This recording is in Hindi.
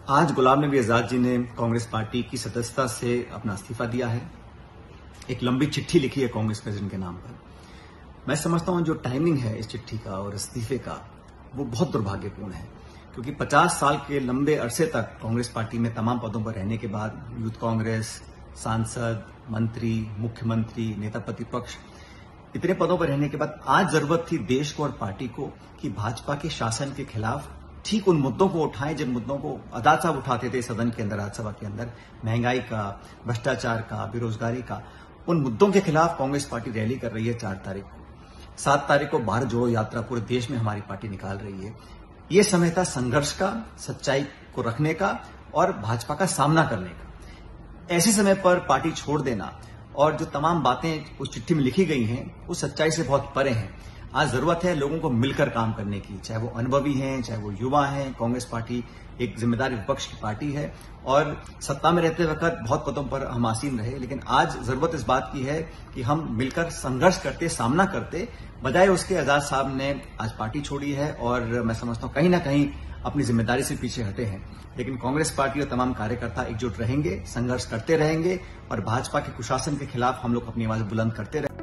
आज गुलाम नबी आजाद जी ने कांग्रेस पार्टी की सदस्यता से अपना इस्तीफा दिया है। एक लंबी चिट्ठी लिखी है कांग्रेस प्रेसिडेंट के नाम पर। मैं समझता हूं जो टाइमिंग है इस चिट्ठी का और इस्तीफे का वो बहुत दुर्भाग्यपूर्ण है, क्योंकि 50 साल के लंबे अरसे तक कांग्रेस पार्टी में तमाम पदों पर रहने के बाद यूथ कांग्रेस, सांसद, मंत्री, मुख्यमंत्री, नेता प्रतिपक्ष, इतने पदों पर रहने के बाद आज जरूरत थी देश को और पार्टी को कि भाजपा के शासन के खिलाफ ठीक उन मुद्दों को उठाएं जिन मुद्दों को आजाद साहब उठाते थे सदन के अंदर, राज्यसभा के अंदर, महंगाई का, भ्रष्टाचार का, बेरोजगारी का। उन मुद्दों के खिलाफ कांग्रेस पार्टी रैली कर रही है 4 तारीख को। 7 तारीख को भारत जोड़ो यात्रा पूरे देश में हमारी पार्टी निकाल रही है। ये समय था संघर्ष का, सच्चाई को रखने का और भाजपा का सामना करने का। ऐसे समय पर पार्टी छोड़ देना और जो तमाम बातें उस चिट्ठी में लिखी गई हैं वो सच्चाई से बहुत परे हैं। आज जरूरत है लोगों को मिलकर काम करने की, चाहे वो अनुभवी हैं, चाहे वो युवा हैं। कांग्रेस पार्टी एक जिम्मेदार विपक्ष की पार्टी है और सत्ता में रहते वक्त बहुत पदों पर हम आसीन रहे, लेकिन आज जरूरत इस बात की है कि हम मिलकर संघर्ष करते, सामना करते, बजाय उसके आजाद साहब ने आज पार्टी छोड़ी है और मैं समझता हूं कहीं ना कहीं अपनी जिम्मेदारी से पीछे हटे हैं। लेकिन कांग्रेस पार्टी और तमाम कार्यकर्ता एकजुट रहेंगे, संघर्ष करते रहेंगे और भाजपा के कुशासन के खिलाफ हम लोग अपनी आवाज बुलंद करते रहेंगे।